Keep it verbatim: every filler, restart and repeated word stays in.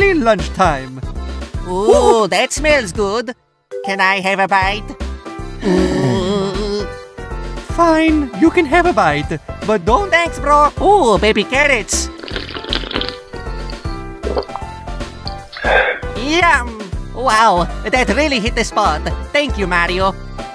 finally lunchtime. Ooh, that smells good. Can I have a bite? Ooh. Fine, you can have a bite, but don't... Thanks, bro. Ooh, baby carrots. Yum! Wow, that really hit the spot. Thank you, Mario.